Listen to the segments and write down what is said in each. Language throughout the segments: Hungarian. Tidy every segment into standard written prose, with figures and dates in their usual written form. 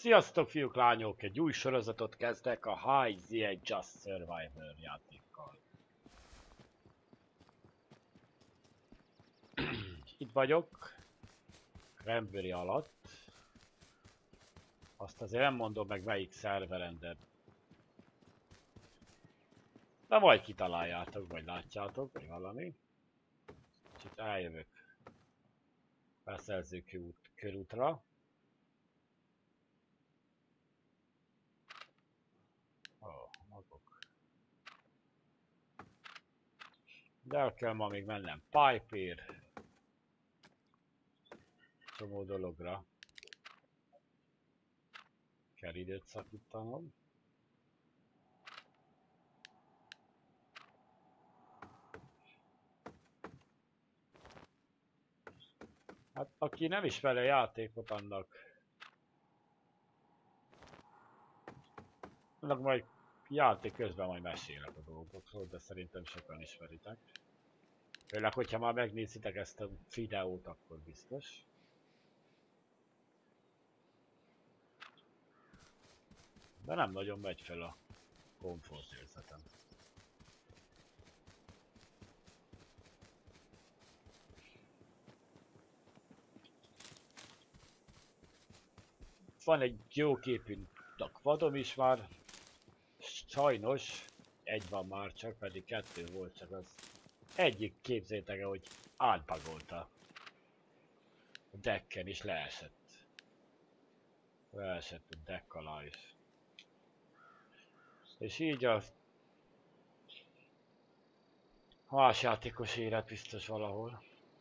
Sziasztok fiúk, lányok! Egy új sorozatot kezdek a Hide the Just Survivor játékkal. Itt vagyok, Cranberry alatt. Azt azért nem mondom meg melyik szerveren, de majd kitaláljátok, vagy látjátok, vagy valami. És itt eljövök beszerző körútra. Magok. De el kell ma még mennem pipe-ért. Csomó dologra. Kell időt szakítanom. Hát aki nem ismeri a játékot, annak majd játék közben majd mesélek a dolgokról, de szerintem sokan ismeritek. Főleg, hogyha már megnézitek ezt a videót, akkor biztos. De nem nagyon megy fel a komfortérzetem. Van egy jó képű vadom is már. Sajnos egy van már csak, pedig kettő volt, csak az egyik, képzétek el, hogy átbagolta a decken is leesett. Leesett a deck alá is. És így a más játékos élet biztos valahol.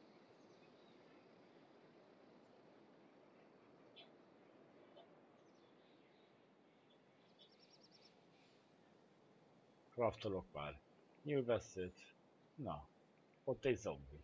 Craftolok már. Nyílveszőt. Na, ott egy zombi.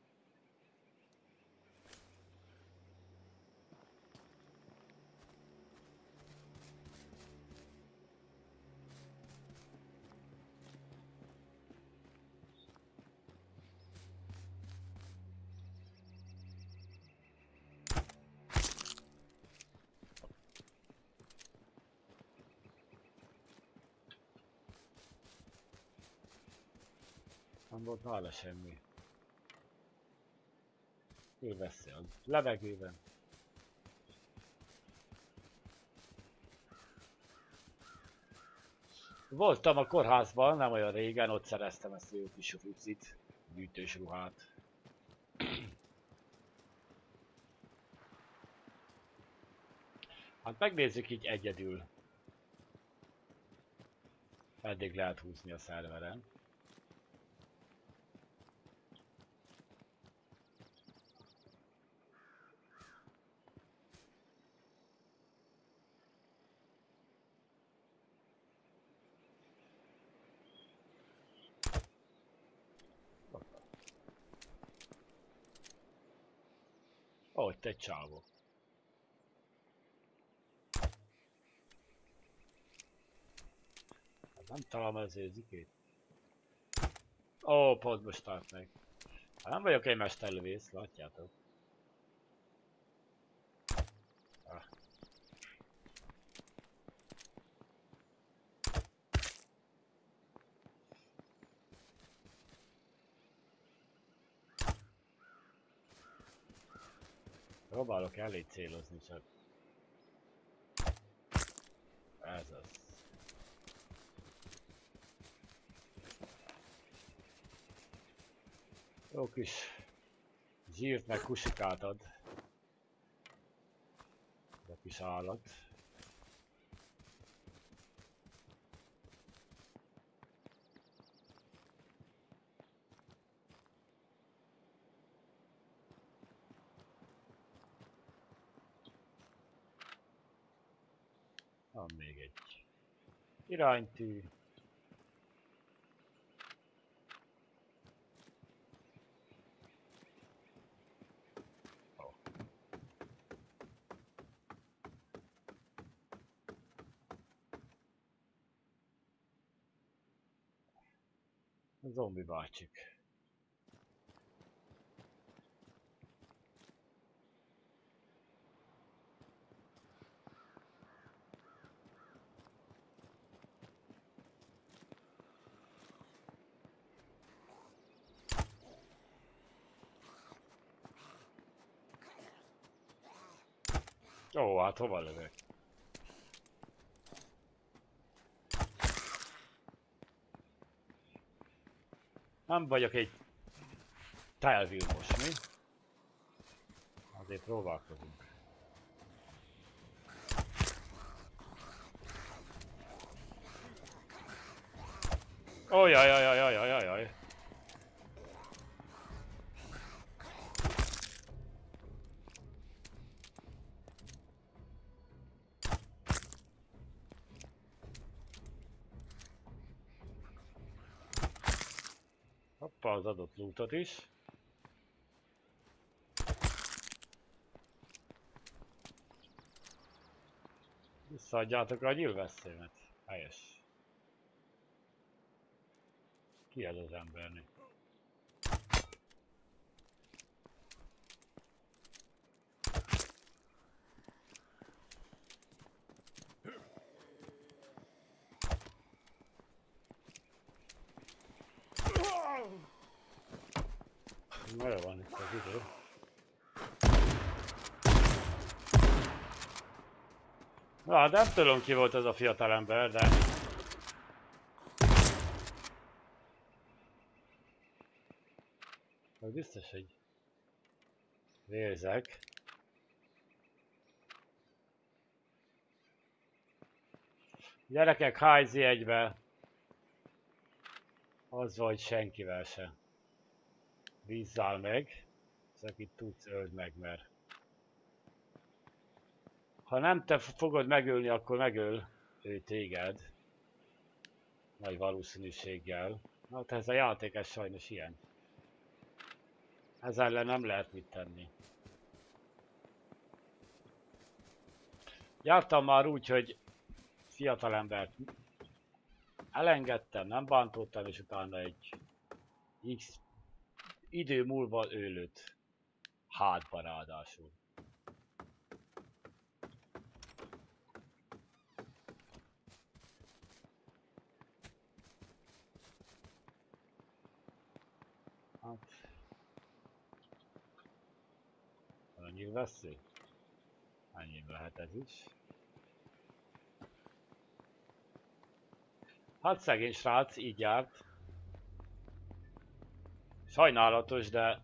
Nem volt nála semmi. Nyílvesző a levegőben. Voltam a kórházban, nem olyan régen, ott szereztem ezt a jó kis rucit, gyűjtős ruhát. Hát megnézzük így egyedül. Eddig lehet húzni a szerveren. Ó, itt egy csávó. Nem találom az érzikét. Ó, pont most tart meg. Hát nem vagyok egy mesterlövész, látjátok. Ah. Próbálok elég célozni, csak ez az. Jó kis zsírt meg kusikát ad. Ez a kis állat. Van még egy iránytű. Zombi bácsik. Ó, hát hova lövök? Nem vagyok egy telvilmos, mi? Azért próbálkozunk. Ó, jaj. Hoppá, az adott lootot is. Visszaadjátok a nyilvesszémet. Helyes. Ki ez az embernek? Merre van itt az idő? Na, nem tudom ki volt ez a fiatalember, de... Az biztos, hogy... Vérzek. Gyerekek, hájzi egybe! Az vagy senkivel se. Bízzál meg. Csak itt tudsz, öld meg, mert... Ha nem te fogod megölni, akkor megöl ő téged. Nagy valószínűséggel. Hát ez a játék, ez sajnos ilyen. Ez ellen nem lehet mit tenni. Jártam már úgy, hogy fiatalembert elengedtem, nem bántottam, és utána egy X idő múlva őlött. Hátba ráadásul. Hát... Annyira veszély? Ennyi lehet ez is. Hát szegény srác, így járt. Sajnálatos, de...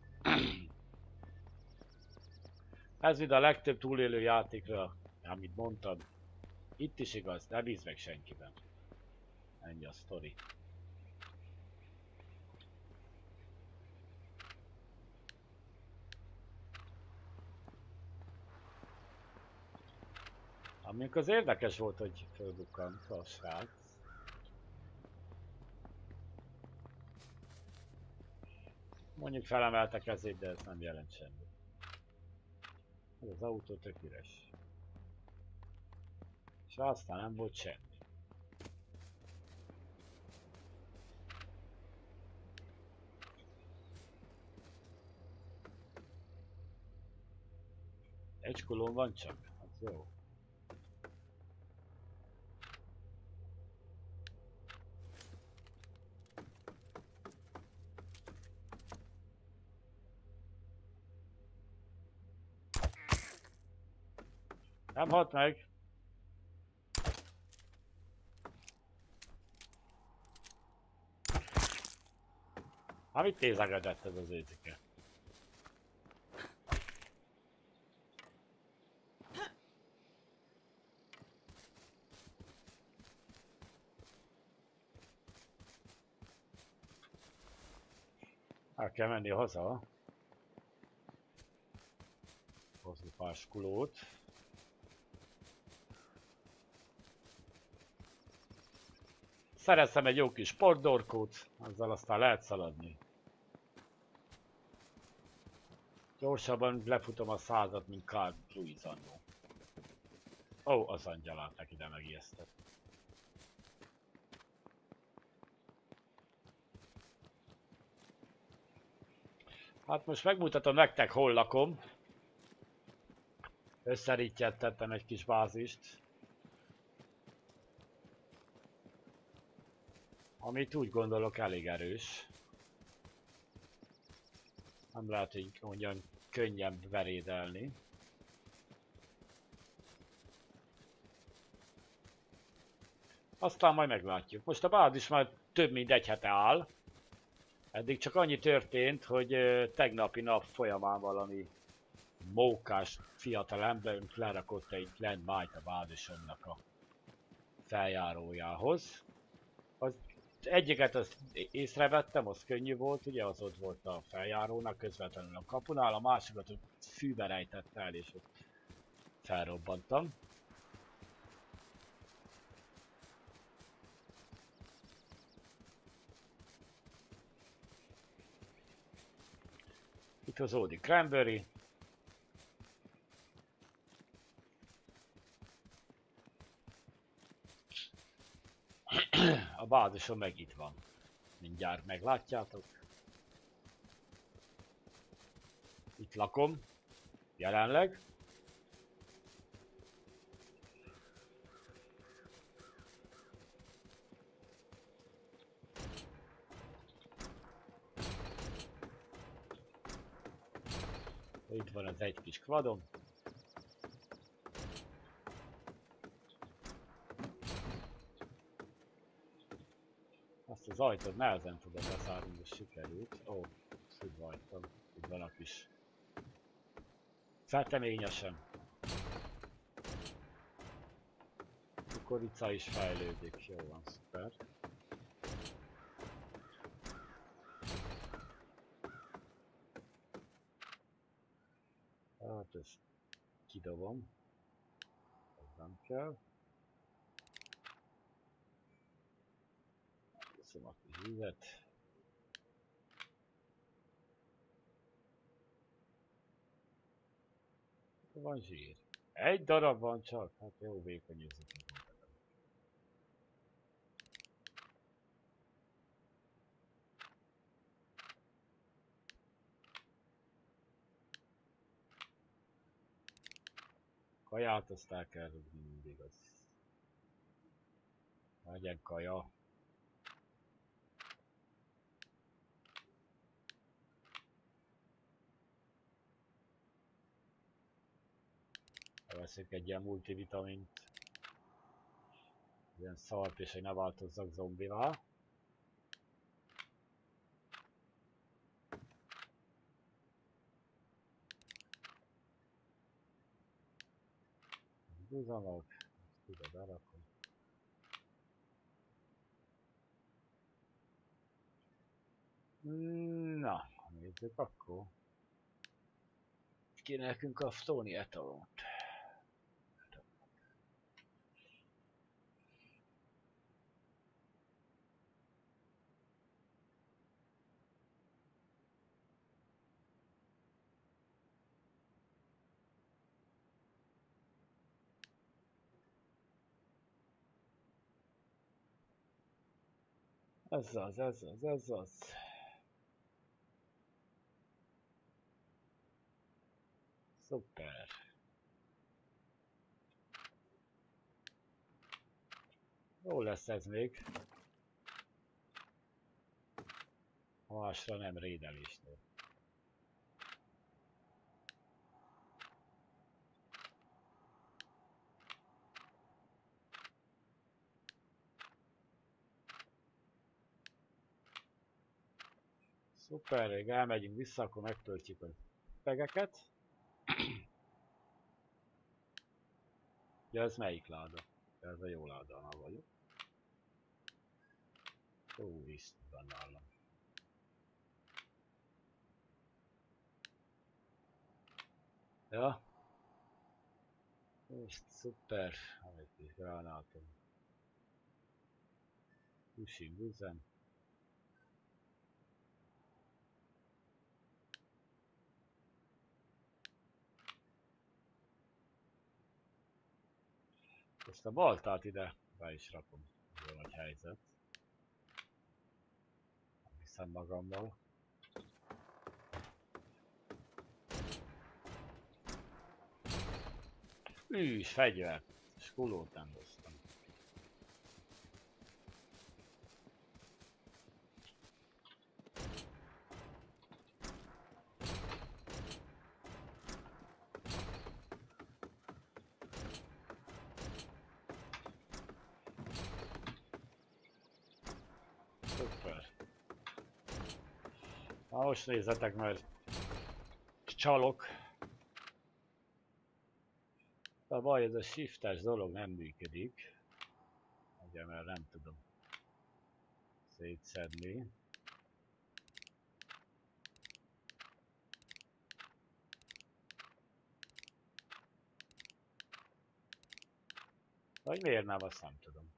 ez mind a legtöbb túlélő játékra, amit mondtam. Itt is igaz, ne bízz meg senkiben. Ennyi a sztori. Amikor az érdekes volt, hogy fölbukkant a srác. Mondjuk felemelte kezét, de ez nem jelent semmit. Ez az autó tök üres. És aztán nem volt semmi. Egy kolón van csak? Hát jó. Nem halt meg. Hát mit nézegedett ez az őcike? El kell menni haza. Hozni pár skulót. Szereztem egy jó kis sportdorkót, azzal aztán lehet szaladni. Gyorsabban lefutom a 100-at, mint Carl Lewis annó. Ó, az angyalát ide megijesztett. Hát most megmutatom nektek, hol lakom. Összerítjettettem egy kis bázist. Amit úgy gondolok elég erős. Nem lehet, hogy olyan könnyen verédelni. Aztán majd meglátjuk. Most a bázis már több mint egy hete áll. Eddig csak annyi történt, hogy tegnapi nap folyamán valami mókás fiatal emberünk lerakott egy landmine a bázisomnak a feljárójához. Az egyiket azt észrevettem, az könnyű volt, ugye az ott volt a feljárónak, közvetlenül a kapunál, a másikat fűbe rejtett el, és ott felrobbantam. Itt az Audi Cranberry. A bázisom meg itt van. Mindjárt meglátjátok. Itt lakom. Jelenleg. Itt van az egy kis kvadom. Azt az ajtót nehezen tudom lezárni, de sikerült. Ó, szügybe hagytam. Itt van a kis felteményesem. Kukorica is fejlődik, jó van, szuper. Hát ezt kidobom. Ez nem kell. Köszönöm a kis vizet. Van zsír. Egy darab van csak, hát jó vékonyozik. Kaját azt el kell rúgni mindig, az legyen kaja. Veszek egy ilyen multivitamint. Ilyen szart, és hogy ne változzak zombivá. Húzanak, ezt ide berakom. Na, nézzük akkor. Kéne nekünk a Stony etalont. Ez az. Szuper. Jó lesz ez még. Másra nem rédelésnél. Szuper, még elmegyünk vissza, akkor megtöltjük a pegeket. Ja, ez melyik láda? Ez a jó ládánál vagyok. Ó, víz van nálam. Ja. Most szuper. Egy kis gránátom. Pushing üzem. Ezt a baltát ide be is rakom. Jó nagy helyzet. Viszem magammal. Fegyvert. Skulót nem hoztam. Na most nézzetek, mert csalok. A baj, ez a shiftes dolog nem működik. Ugye, mert nem tudom szétszedni. Vagy miért nem, azt nem tudom.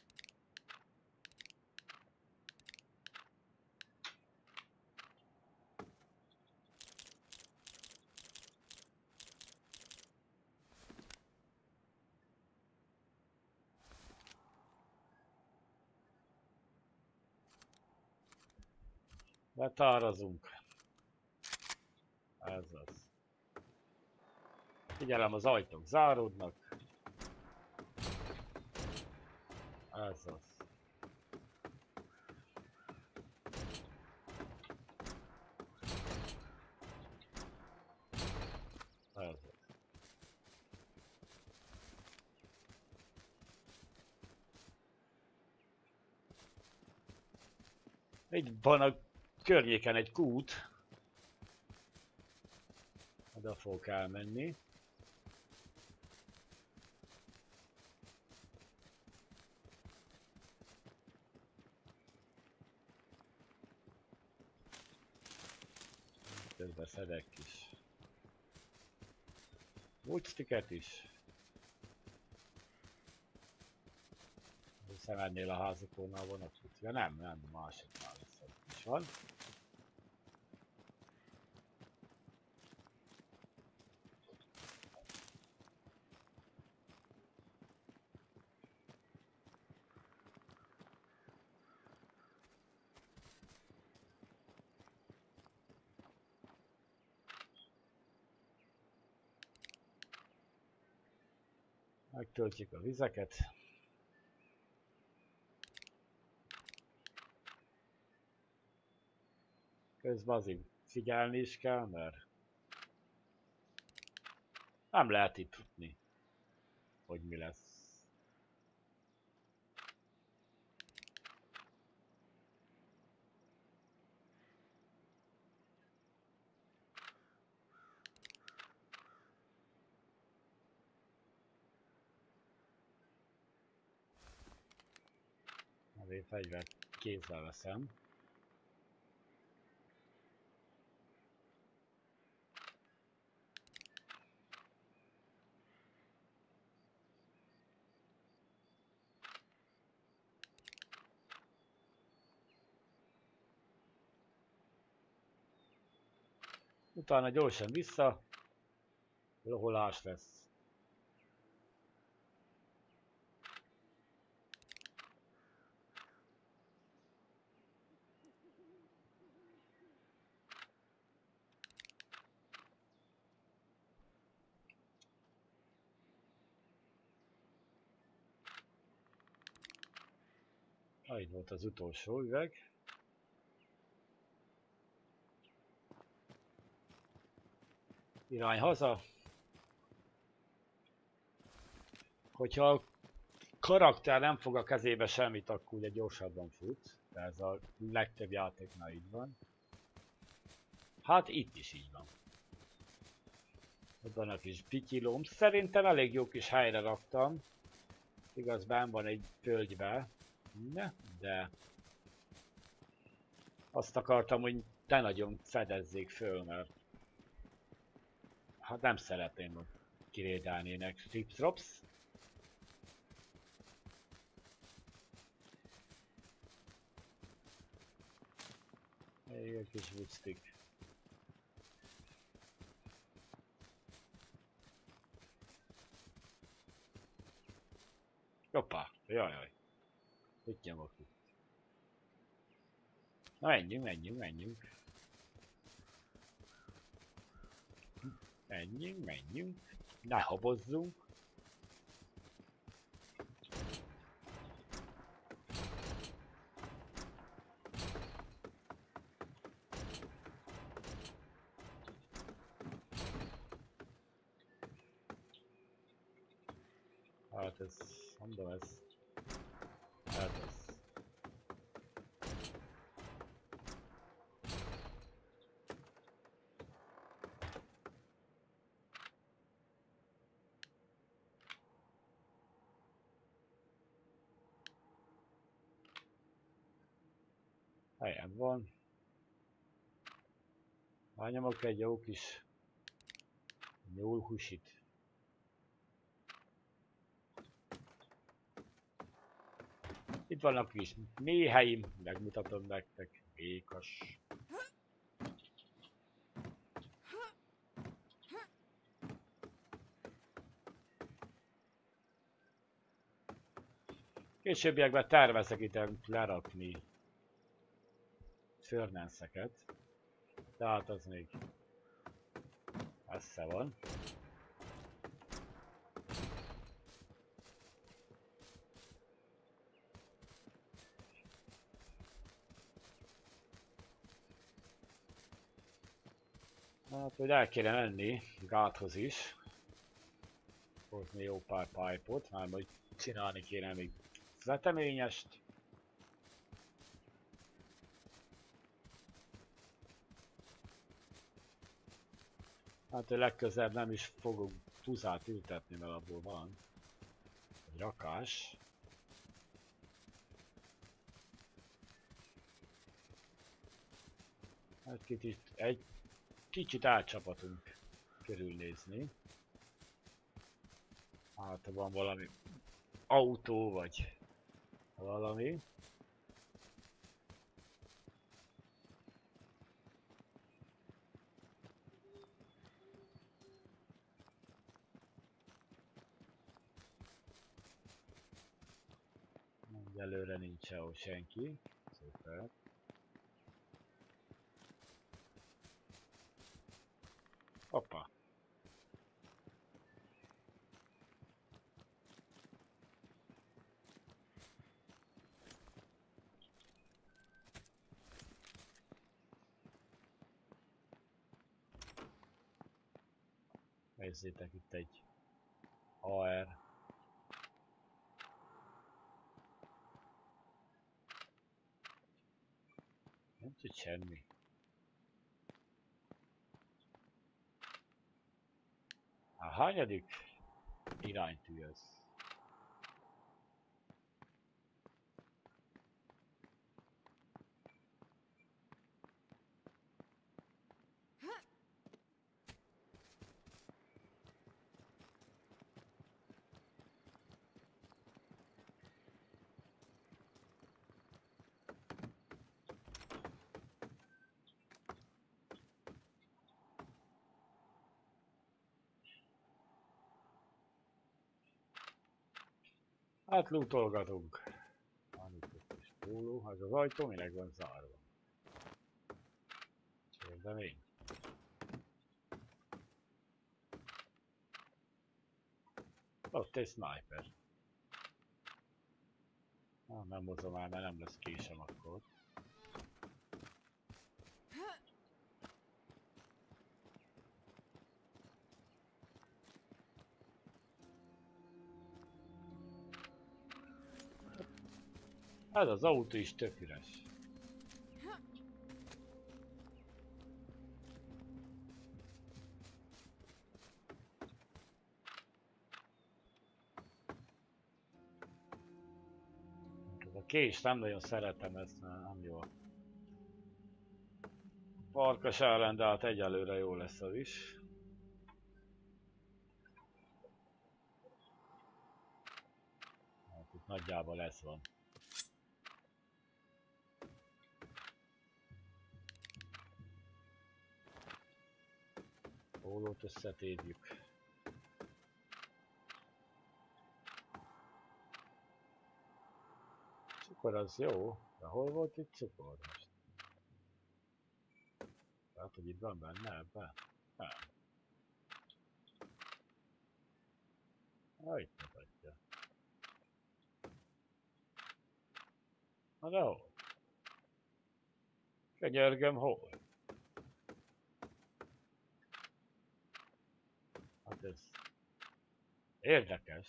Betárazunk. Ez az. Figyelem, az ajtók záródnak. Ez az. Ez az. Itt van a környéken egy kút. Oda fogok elmenni. Közben szedek is woodsticket is. Hiszem ennél a házakónál van a kút. Ja nem, másiknál lesz, ez is van. Megtöltjük a vizeket. Közben azért figyelni is kell, mert nem lehet itt tudni, hogy mi lesz. Azért fegyvert kézzel veszem. Utána gyorsan vissza, loholás lesz. Itt volt az utolsó üveg. Irány haza. Hogyha a karakter nem fog a kezébe semmit, akkor ugye gyorsabban fut. De ez a legtöbb játéknál így van. Hát itt is így van. Ott van a kis pityilóm. Szerintem elég jó kis helyre raktam. Igaz, benn van egy földbe. De azt akartam, hogy ne nagyon fedezzék föl, mert hát nem szeretném, hogy kirédelnének stripstrops. Még egy kis woodstick. Hoppá, jaj. Itt nyomok itt. Na menjünk. Menjünk. Ne habozzunk. Hát ez, mondom ez. Hát ez. Helyen van. Már nyomok egy jó kis nyúlhusit. Itt vannak kis méheim, megmutatom nektek. Békas. Későbbiekben tervezek ide lerakni furnace-eket, tehát az még messze van. Hát, hogy el kéne menni gáthoz is, hozni jó pár pipe-ot, már majd csinálni kéne még veteményest. Hát, hogy legközelebb nem is fogok tuzát ültetni, mert abból van egy rakás. Egy kicsit átcsapatunk körülnézni. Hát, ha van valami autó vagy valami. Egyelőre nincs sehol senki. Szuper. Hoppá. Nézzétek, itt egy AR. Nem tud semmi. A hányadik iránytű ez? Hát lootolgatunk. Van itt egy kis póló, ez az ajtó minek van zárva? Kérdemény. Ott egy sniper. Nem hozom el, mert nem lesz késem akkor. Ez az autó is tök üres. Ez a kés, nem nagyon szeretem ezt, mert nem jó. Farkas ellen, de hát egyelőre jó lesz az is. Hát itt nagyjából ez van. Pólót összetérjük. Cukor az jó, de hol volt itt cukor most? Tehát, hogy itt van benne ebben? Nem. Na, itt mutatja. Na de hol? Könyörgöm, hol? Hát ez érdekes.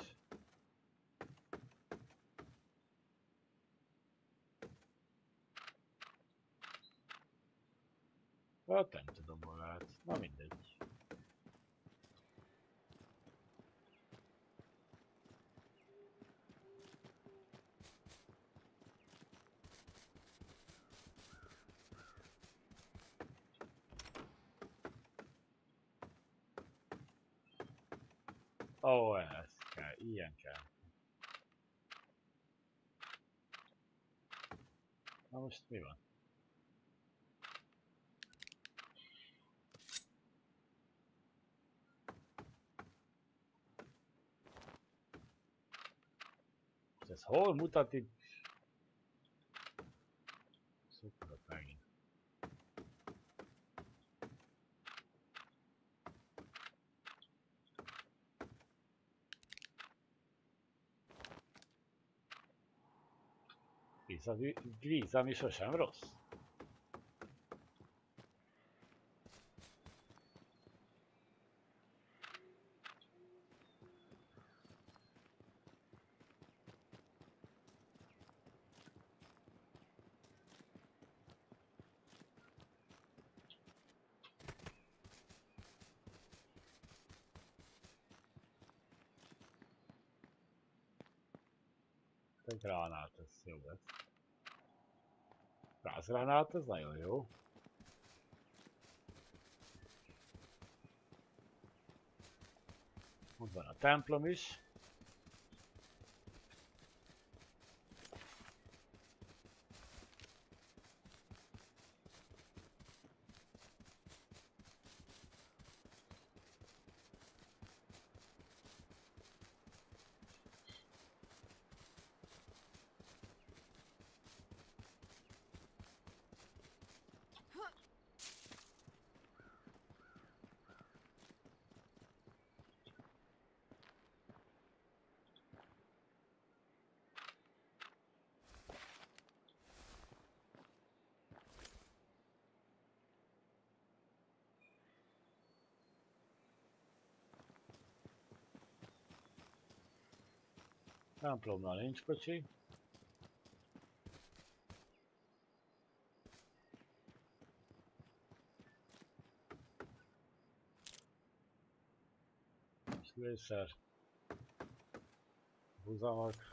Hát nem tudom, hol lehet. Na mindegy. Ó, ez kell, ilyen kell. Na most mi van? Ez hol mutat itt? Szukrot megint. Víz, ami sosem rossz. A gránát, ez jó lesz. Gázgránát, ez nagyon jó. Ott van a templom is. Templomnál nincs kocsi. Lőszer. Húzamak.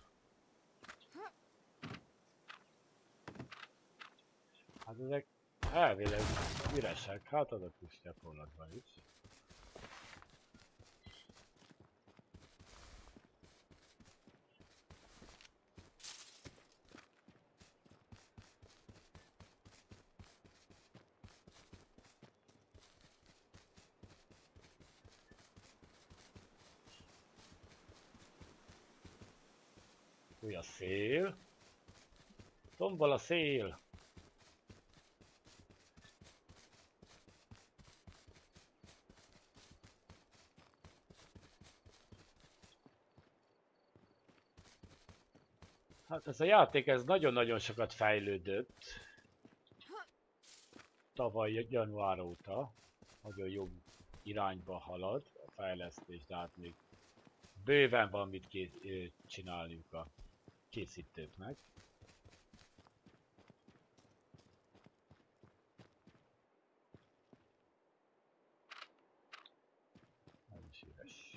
Hát ezek elvileg üresek, hát adok is gyakorlatban is. Fúj a szél. Tombol a szél. Hát ez a játék ez nagyon-nagyon sokat fejlődött. Tavaly január óta. Nagyon jó irányba halad a fejlesztés, de hát még bőven van mit csinálniuk a készítőknek. Ez is üres.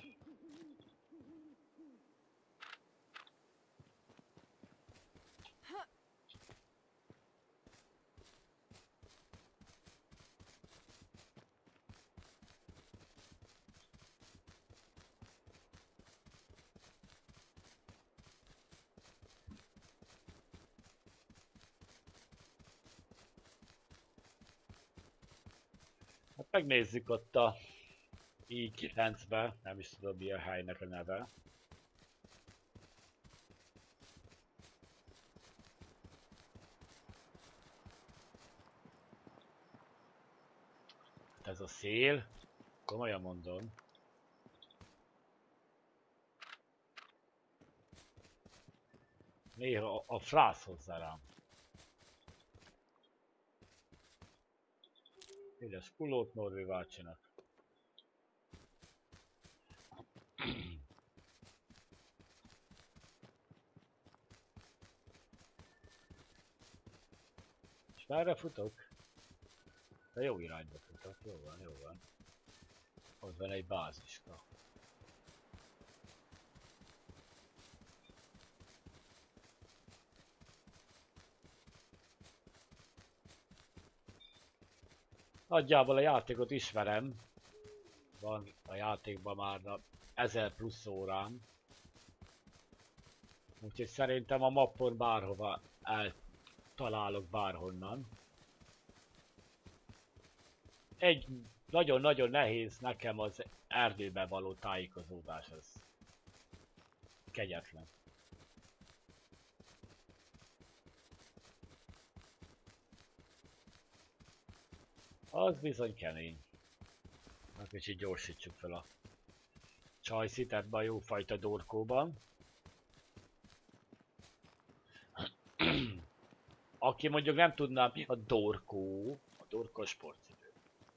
Hát megnézzük ott a I9-be, nem is tudom mi a helynek a neve. Hát ez a szél, komolyan mondom. Néha a frász hozzá rám. Édes kulót Norvi váltsanak. És merre futok? De jó irányba futok, jó van, jó van. Ott van egy báziska. Nagyjából a játékot ismerem. Van a játékban már 1000 plusz órám. Úgyhogy szerintem a mappon bárhova eltalálok bárhonnan. Egy nagyon-nagyon nehéz nekem az erdőben való tájékozódás, ez kegyetlen. Az bizony kemény. Na kicsit gyorsítsuk fel a csajszit ebbe a jófajta dorkóban. Aki mondjuk nem tudná mi a dorkó, a dorkó sportcipő.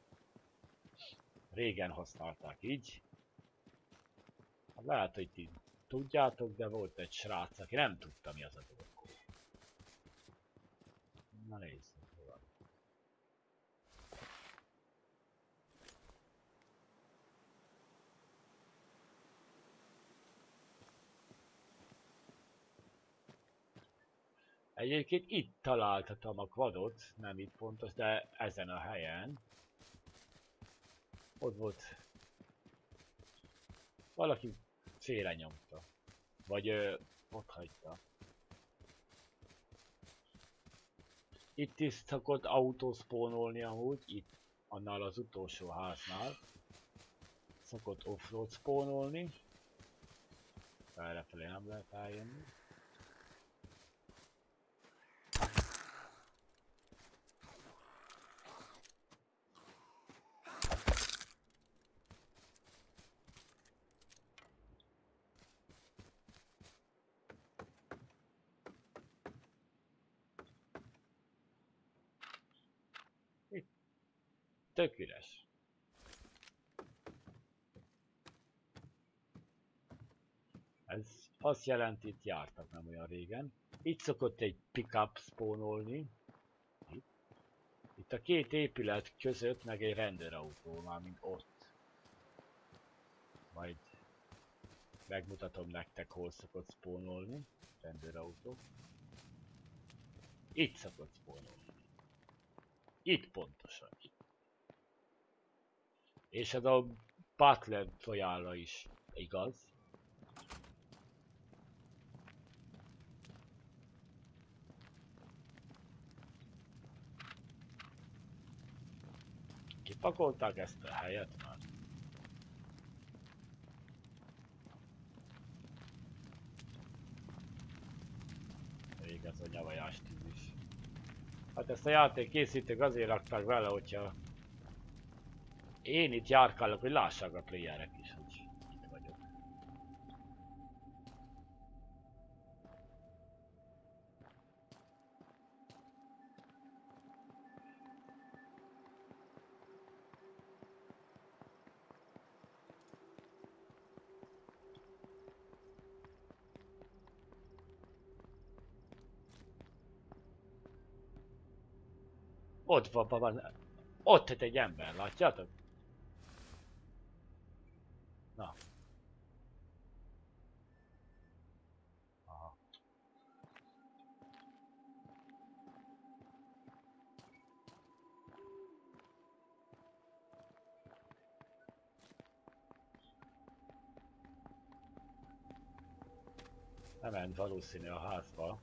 Régen használták így. Lehet, hogy ti tudjátok, de volt egy srác, aki nem tudta mi az a dorkó. Na nézzük. Egyébként itt találtatom a quadot, nem itt pontos, de ezen a helyen. Ott volt. Valaki félre nyomta. Vagy ott hagyta. Itt is szokott autószpónolni amúgy, itt annál az utolsó háznál. Szokott offroad spónolni. Errefelé nem lehet eljönni. Itt tök üres. Ez azt jelenti, itt jártak nem olyan régen. Itt szokott egy pickup spónolni. Itt a két épület között meg egy rendőrautó, mármint ott. Majd megmutatom nektek, hol szokott spónolni. Rendőrautó. Itt szokott spónolni. Itt pontosan. És ez a Butler tojára is igaz. Kipakolták ezt a helyet már? Rég ez a nyavajás tűz is. Hát ezt a játék készítők azért rakták vele, hogyha én itt járkálok, hogy lássák a playerek is, hogy itt vagyok. Ott van, ott egy ember, látjátok? Na. Aha. Bement valószínű a házba.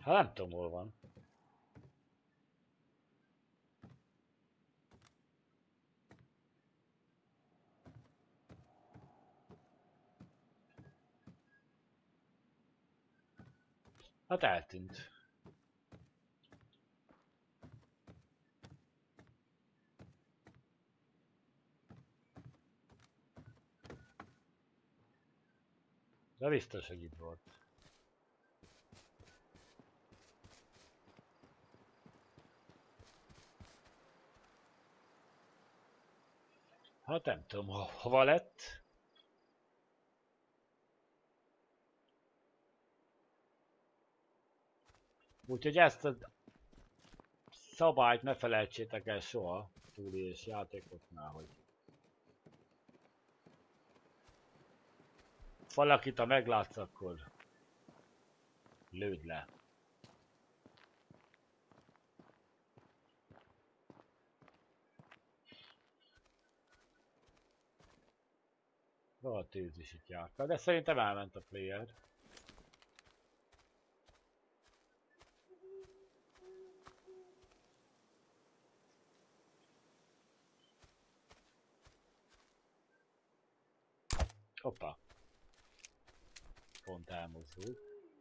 Hát nem tudom, hol van. Hát eltűnt. De biztos, hogy itt volt. Hát nem tudom, hova lett. Úgyhogy ezt a szabályt ne felejtsétek el soha túlélés játékoknál, hogy valakit, ha meglátsz, akkor lőd le. A tűz is itt járta, de szerintem elment a player. Hoppá. Pont elmozdult.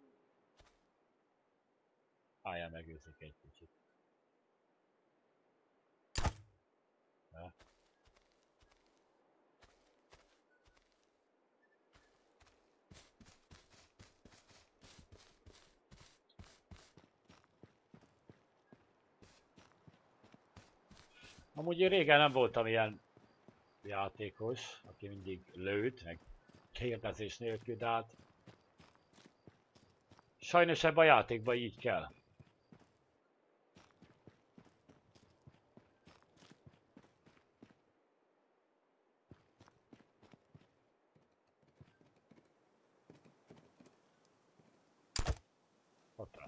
Álljál, megőszik egy kicsit. Ja. Amúgy én régen nem voltam ilyen játékos, aki mindig lőtt, meg kérdezés nélkül, de hát sajnos ebben a játékban így kell. Hoppá.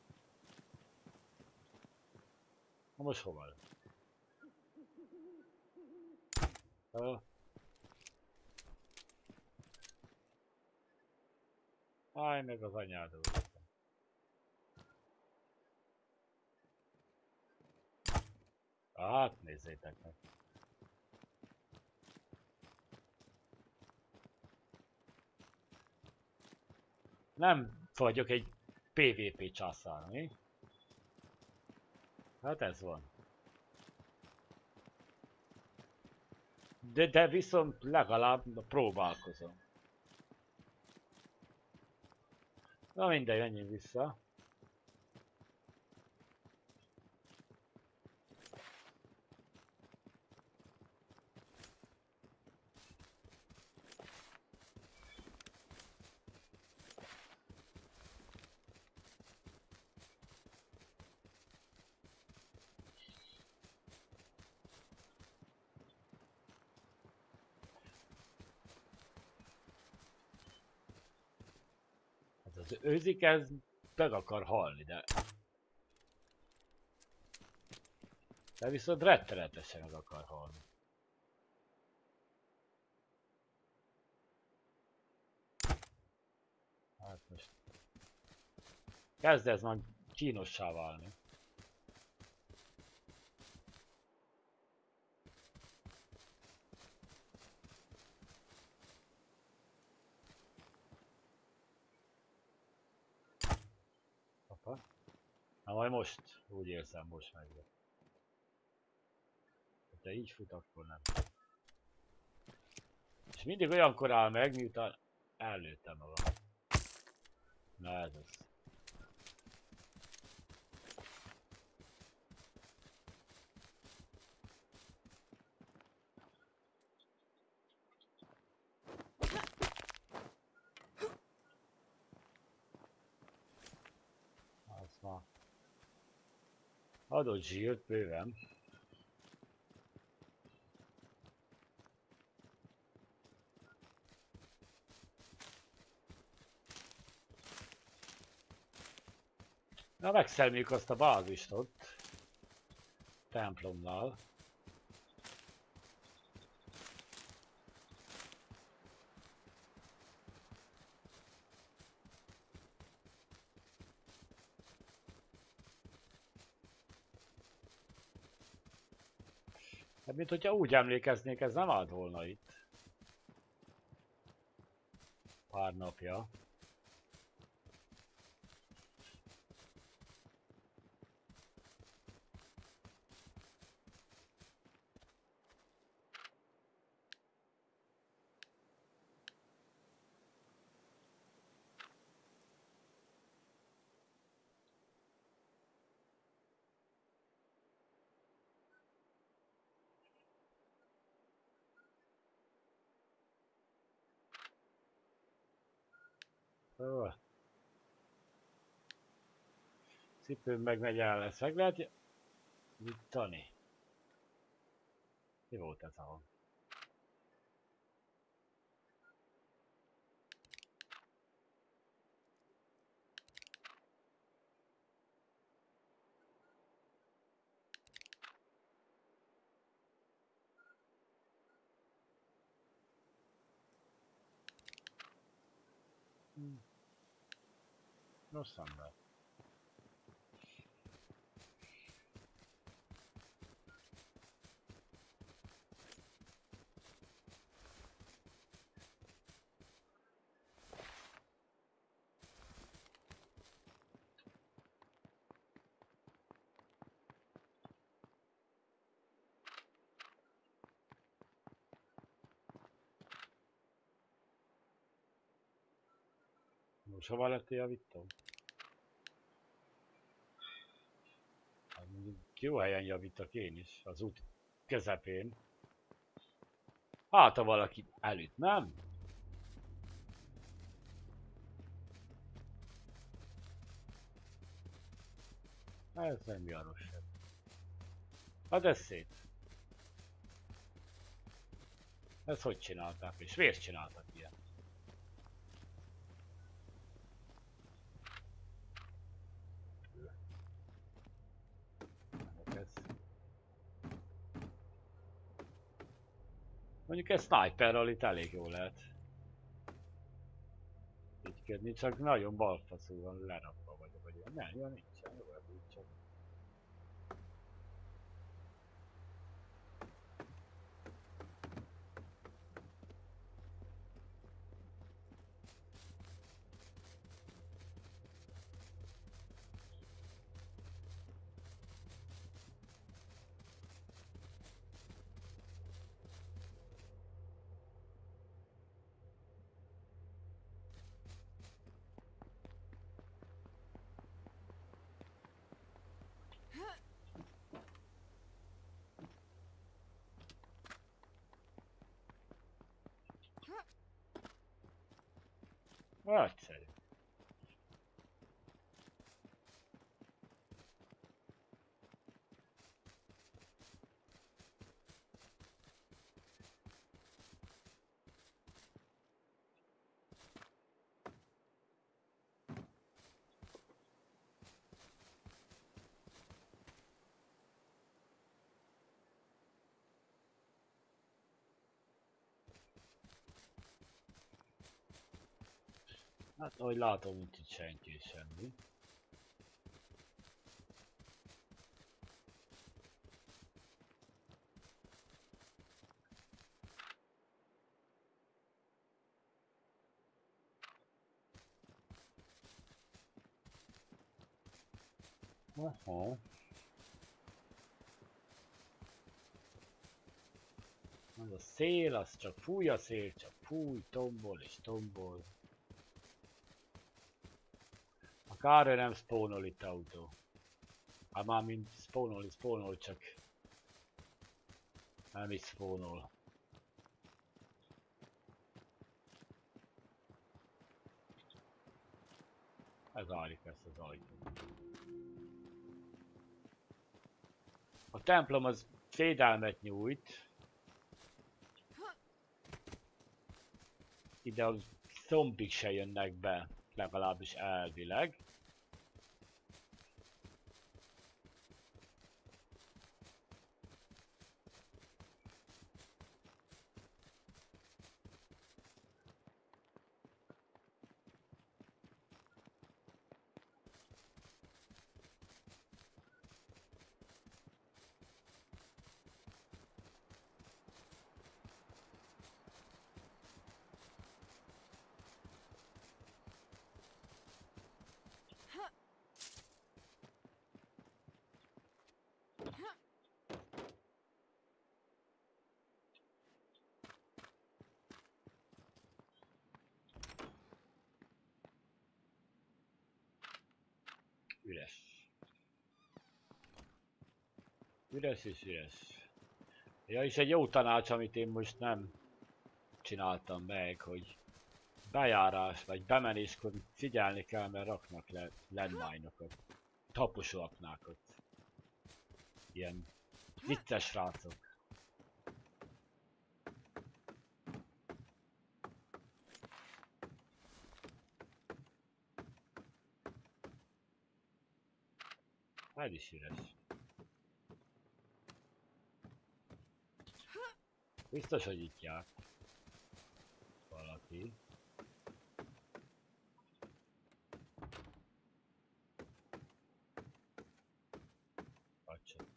Na most hova? Állj meg az anyádról. Hát nézzétek meg. Nem vagyok egy PvP császár, mi? Hát ez van. De viszont legalább próbálkozom. Na mindegy, menjünk vissza. Hát az őzik, ez meg akar halni, de viszont rettenetesen meg akar halni. Hát most kezd ez már kínossá válni. Apa. Na majd most, úgy érzem, most megjött. De így fut, akkor nem. És mindig olyankor áll meg, miután előttem magam. Na ez az. Az már adott zsírt bőven. Na megszelmjük azt a bázist ott. Templomnál. Hát mint hogyha úgy emlékeznék, ez nem állt volna itt. Pár napja. Ó, cipőm meg megy el lesz. Meg lehet nyitani. Mi volt ez a hang? Rossz ember. Most hova lett javítom? Hát mondjuk jó helyen javítok én is, az út közepén. Hát ha valaki elüt, nem? Ez nem Janos sem. Hát ez szép. Ezt hogy csinálták? És miért csináltak ilyen? Ez... Mondjuk ez sniperral itt elég jó lehet. Ügyködni, csak nagyon balfaszú van lerakva vagyok, vagy ilyen. Nem, jó nincsen, jó ebből csak. Nagyszerű. Hát ahogy látom, nincs itt senki semmi. Aha. Az a szél, az csak fúj a szél, csak fúj, tombol és tombol. A kár, nem spawnol itt autó. Hát már mint spawnol, csak nem is spawnol. Ez álljuk ezt az ajtót. A templom az védelmet nyújt. Ide a zombik se jönnek be, legalábbis elvileg. Üres. Üres és üres. Ja, és egy jó tanács, amit én most nem csináltam meg, hogy bejárás vagy bemenéskor figyelni kell, mert raknak le landmine-okat. Taposó aknákat. Ilyen vicces srácok. Ez is üres. Biztos, hogy itt jár. Valaki. Csak.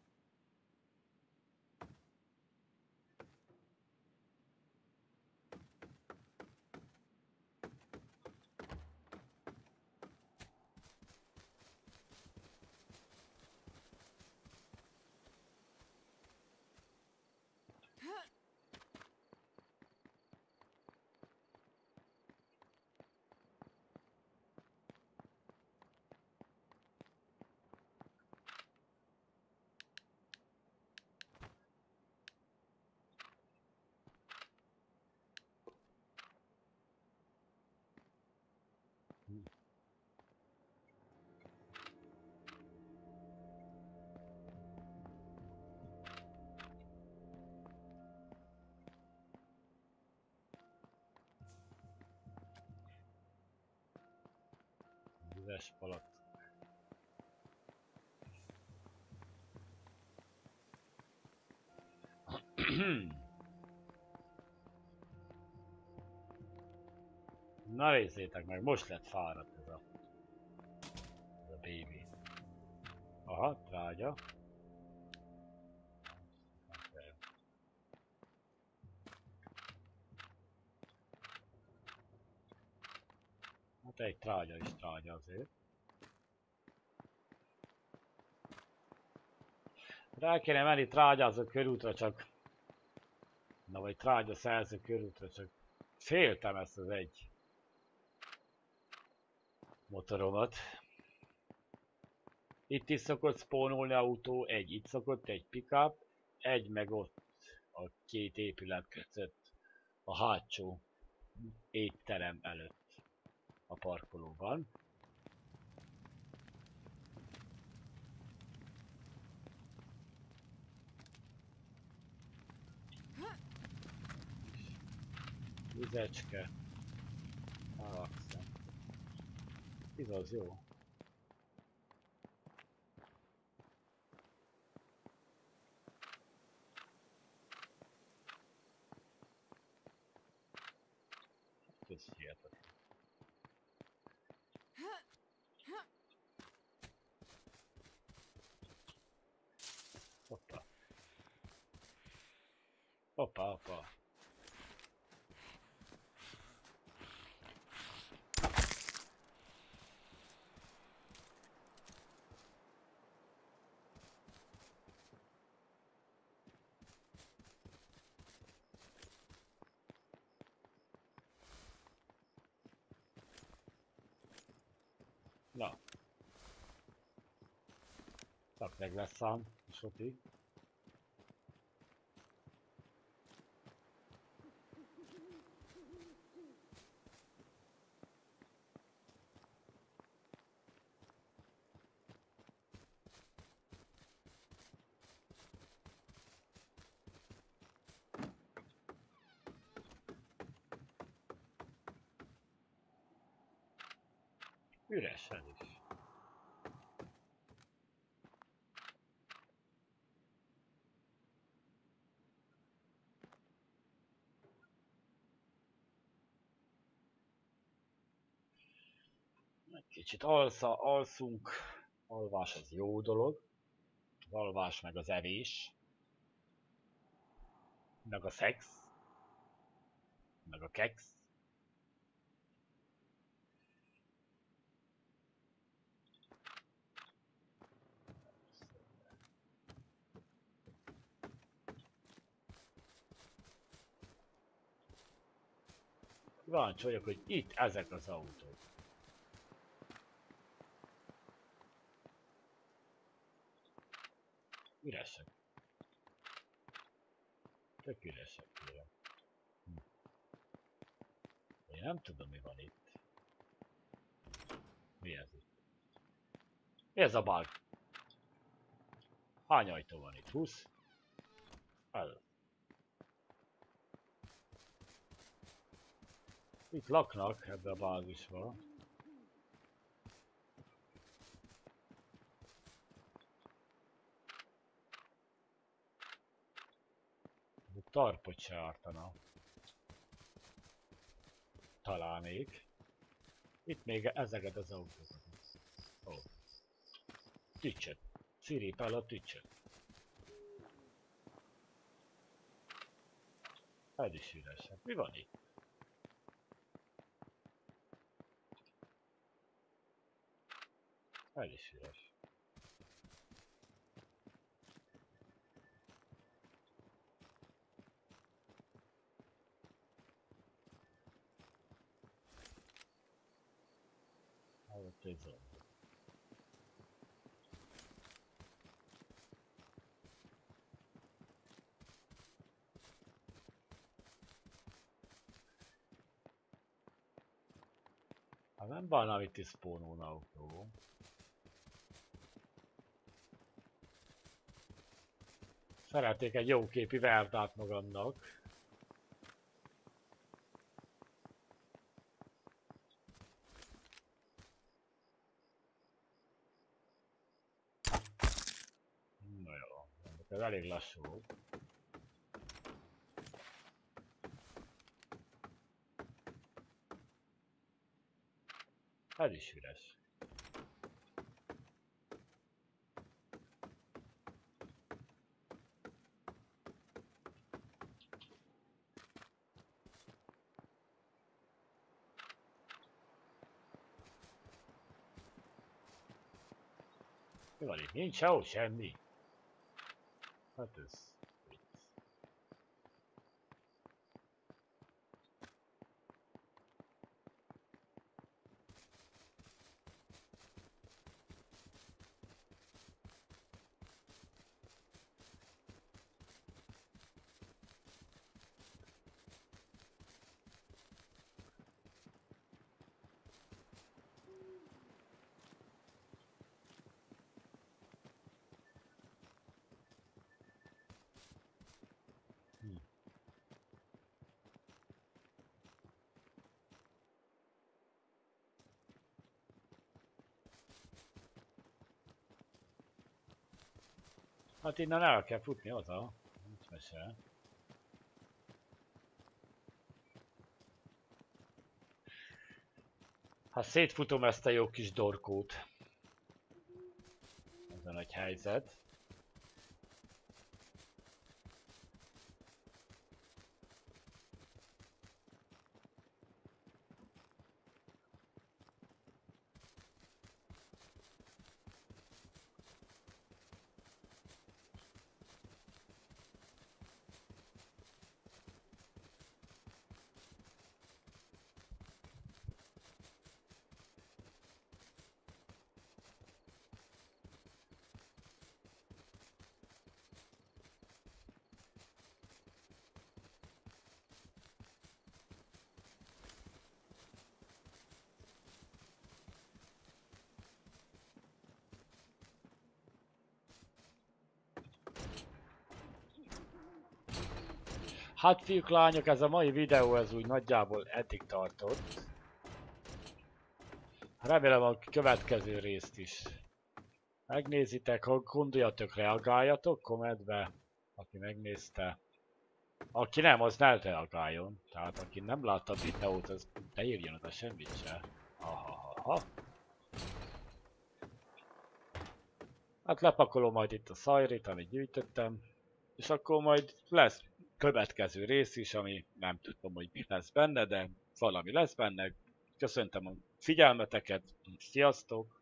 Üres palat. Na nézzétek meg, most lett fáradt ez a baby. Aha, trágya. Hát egy trágya is trágya azért. Rá kéne menni trágyázó körútra, csak... Na vagy trágya szerző körútra, csak... Féltem ezt az egy... motoromat. Itt is szokott spawnolni autó, egy itt szokott, egy pickup, egy meg ott a két épület között a hátsó étterem előtt a parkolóban. Vizecske. Alapszem. Igaz, jó. Ez hihetetlen. Hoppa. Hoppa, hoppa. Na. Csak meg lesz szám, Soti. Üres ez is. Kicsit alszunk. Alvás az jó dolog. Az alvás meg az evés. Meg a szex. Meg a keksz. Kíváncsi vagyok, hogy itt ezek az autók. Üresek. Tök üresek, kérem. Én nem tudom, mi van itt. Mi ez itt? Mi ez a bug? Hány ajtó van itt? 20? Ez. Itt laknak ebbe a bázisba. Tarpot se ártana. Találnék. Itt még ezeket az autókat. Ó. Tücsöt. Sziripel a tücsöt. Ez is üres. Mi van itt? Ez is üres. Ott egy zombi. Hát nem bánám itt is spawnolna autó. Szeretnék egy jóképi verdát magamnak. Na jó, ez elég lassú. Ez is üres. Mi van itt? Nincs sehol semmi. Hát ez... Hát innen el kell futni oda. Nincs mese. Hát szétfutom ezt a jó kis dorkót. Ez a nagy helyzet. Hát fiúk, lányok, ez a mai videó ez úgy nagyjából eddig tartott. Remélem a következő részt is megnézitek, ha gondoljatok, reagáljatok kommentbe, aki megnézte. Aki nem, az ne reagáljon. Tehát aki nem látta a videót, az ne írjon oda semmit se. Ha. Hát lepakolom majd itt a szajrit, amit gyűjtöttem. És akkor majd lesz következő rész is, ami nem tudom, hogy mi lesz benne, de valami lesz benne. Köszöntöm a figyelmeteket, sziasztok!